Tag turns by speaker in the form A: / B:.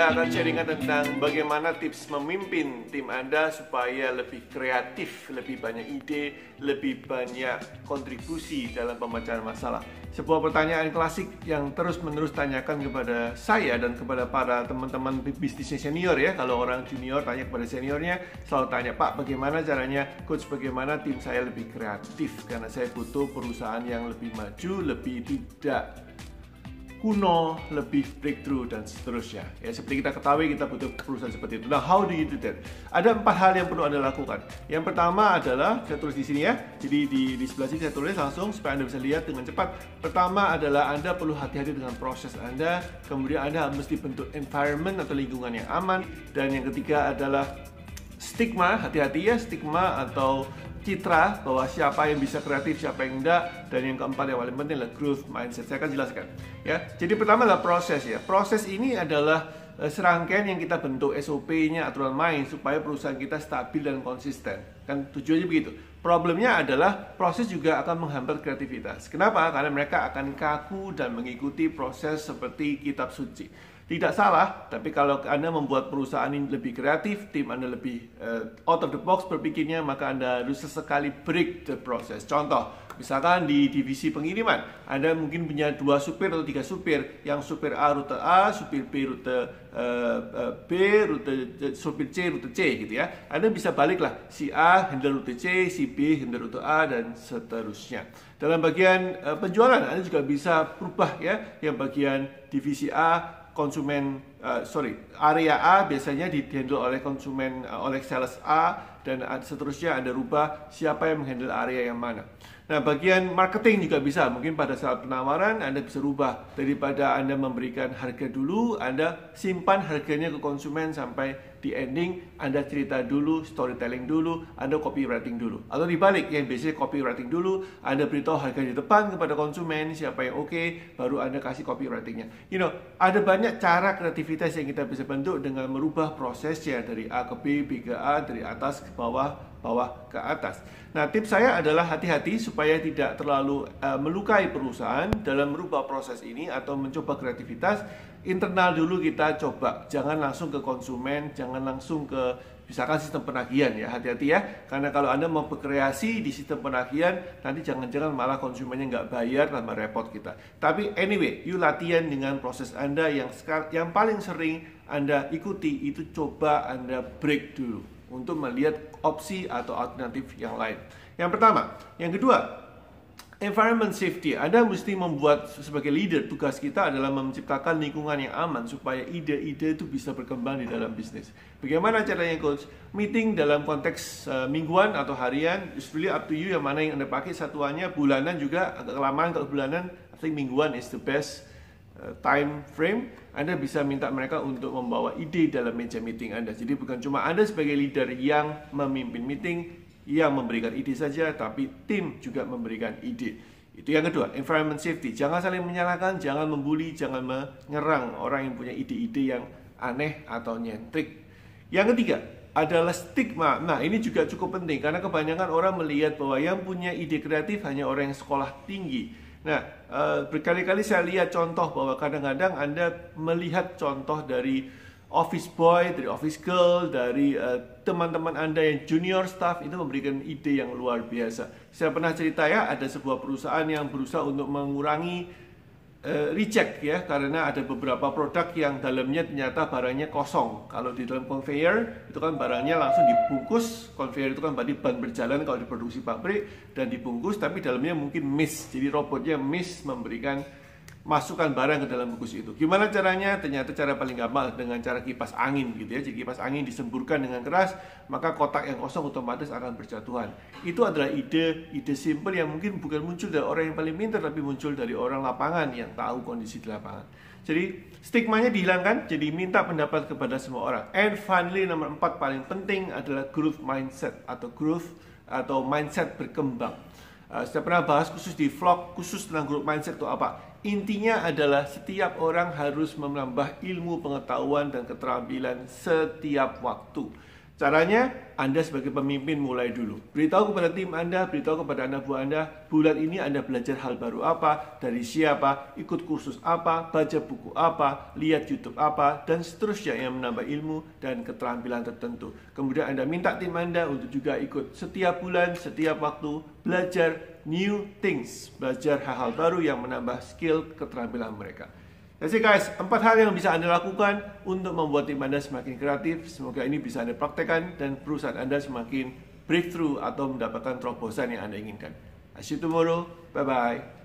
A: Saya akan sharingkan tentang bagaimana tips memimpin tim Anda supaya lebih kreatif, lebih banyak ide, lebih banyak kontribusi dalam pemecahan masalah. Sebuah pertanyaan klasik yang terus-menerus tanyakan kepada saya dan kepada para teman-teman bisnisnya senior ya. Kalau orang junior tanya kepada seniornya, selalu tanya, Pak, bagaimana caranya, Coach, bagaimana tim saya lebih kreatif? Karena saya butuh perusahaan yang lebih maju, lebih tidak kuno, lebih breakthrough, dan seterusnya. Ya, seperti kita ketahui, kita butuh perusahaan seperti itu. Nah, how do you do that? Ada 4 hal yang perlu Anda lakukan. Yang pertama adalah, saya tulis di sini ya, jadi di sebelah sini saya tulis langsung supaya Anda bisa lihat dengan cepat. Pertama adalah Anda perlu hati-hati dengan proses Anda, kemudian Anda mesti bentuk environment atau lingkungan yang aman, dan yang ketiga adalah stigma, hati-hati ya, stigma atau citra bahwa siapa yang bisa kreatif, siapa yang enggak, dan yang keempat yang paling penting adalah growth mindset. Saya akan jelaskan ya. Jadi pertama adalah proses ya. Proses ini adalah serangkaian yang kita bentuk SOP-nya, aturan main supaya perusahaan kita stabil dan konsisten. Kan tujuannya begitu. Problemnya adalah proses juga akan menghambat kreativitas. Kenapa? Karena mereka akan kaku dan mengikuti proses seperti kitab suci. Tidak salah, tapi kalau Anda membuat perusahaan ini lebih kreatif, tim Anda lebih out of the box berpikirnya, maka Anda harus sesekali break the process. Contoh, misalkan di divisi pengiriman, Anda mungkin punya 2 supir atau 3 supir, yang supir A rute A, supir B rute B, supir C rute C gitu ya. Anda bisa baliklah, si A handle rute C, si B handle rute A, dan seterusnya. Dalam bagian penjualan, Anda juga bisa berubah ya, yang bagian divisi A, area A biasanya di-handle oleh konsumen, oleh sales A, dan seterusnya Anda rubah siapa yang menghandle area yang mana. Nah, bagian marketing juga bisa, mungkin pada saat penawaran Anda bisa rubah, daripada Anda memberikan harga dulu, Anda simpan harganya ke konsumen sampai di ending, Anda cerita dulu, storytelling dulu, Anda copywriting dulu. Atau dibalik, yang biasanya copywriting dulu, Anda beritahu harga di depan kepada konsumen, siapa yang oke, baru Anda kasih copywritingnya. Ada banyak cara kreativitas yang kita bisa bentuk dengan merubah prosesnya dari A ke B, B ke A, dari atas ke bawah, bawah ke atas. Nah, tips saya adalah hati-hati supaya tidak terlalu melukai perusahaan dalam merubah proses ini atau mencoba kreativitas. Internal dulu kita coba, jangan langsung ke konsumen, jangan langsung ke misalkan sistem penagihan ya, hati-hati ya. Karena kalau Anda mau berkreasi di sistem penagihan, nanti jangan-jangan malah konsumennya nggak bayar, tambah repot kita. Tapi anyway, you latihan dengan proses Anda yang paling sering Anda ikuti, itu coba Anda break dulu untuk melihat opsi atau alternatif yang lain. Yang pertama. Yang kedua, environment safety. Anda mesti membuat, sebagai leader, tugas kita adalah menciptakan lingkungan yang aman supaya ide-ide itu bisa berkembang di dalam bisnis. Bagaimana caranya, Coach? Meeting dalam konteks mingguan atau harian, it's really up to you yang mana yang Anda pakai satuannya. Bulanan juga agak kelamaan, kalau bulanan, I think mingguan is the best time frame. Anda bisa minta mereka untuk membawa ide dalam meja meeting Anda. Jadi bukan cuma Anda sebagai leader yang memimpin meeting, yang memberikan ide saja, tapi tim juga memberikan ide. Itu yang kedua, environment safety. Jangan saling menyalahkan, jangan membuli, jangan menyerang orang yang punya ide-ide yang aneh atau nyentrik. Yang ketiga adalah stigma. Nah, ini juga cukup penting karena kebanyakan orang melihat bahwa yang punya ide kreatif hanya orang yang sekolah tinggi. Nah, berkali-kali saya lihat contoh bahwa kadang-kadang Anda melihat contoh dari office boy, dari office girl, dari teman-teman Anda yang junior staff itu memberikan ide yang luar biasa. Saya pernah cerita ya, ada sebuah perusahaan yang berusaha untuk mengurangi reject ya, karena ada beberapa produk yang dalamnya ternyata barangnya kosong. Kalau di dalam conveyor itu kan barangnya langsung dibungkus. Conveyor itu kan berarti ban berjalan kalau diproduksi pabrik, dan dibungkus, tapi dalamnya mungkin miss. Jadi robotnya miss memberikan masukkan barang ke dalam bungkus itu. Gimana caranya? Ternyata cara paling gampang dengan cara kipas angin gitu ya. Jadi kipas angin disemburkan dengan keras, maka kotak yang kosong otomatis akan berjatuhan. Itu adalah ide simple yang mungkin bukan muncul dari orang yang paling pintar, tapi muncul dari orang lapangan yang tahu kondisi di lapangan. Jadi stigmanya dihilangkan, jadi minta pendapat kepada semua orang. And finally, nomor 4 paling penting adalah growth mindset atau mindset berkembang. Saya pernah bahas khusus di vlog khusus tentang growth mindset itu apa. Intinya adalah setiap orang harus menambah ilmu, pengetahuan, dan keterampilan setiap waktu. Caranya, Anda sebagai pemimpin mulai dulu. Beritahu kepada tim Anda, beritahu kepada anak buah Anda, bulan ini Anda belajar hal baru apa, dari siapa, ikut kursus apa, baca buku apa, lihat YouTube apa, dan seterusnya yang menambah ilmu dan keterampilan tertentu. Kemudian Anda minta tim Anda untuk juga ikut setiap bulan, setiap waktu, belajar new things, belajar hal-hal baru yang menambah skill keterampilan mereka. Jadi guys, 4 hal yang bisa Anda lakukan untuk membuat tim Anda semakin kreatif. Semoga ini bisa Anda praktekkan dan perusahaan Anda semakin breakthrough atau mendapatkan terobosan yang Anda inginkan. See you tomorrow. Bye-bye.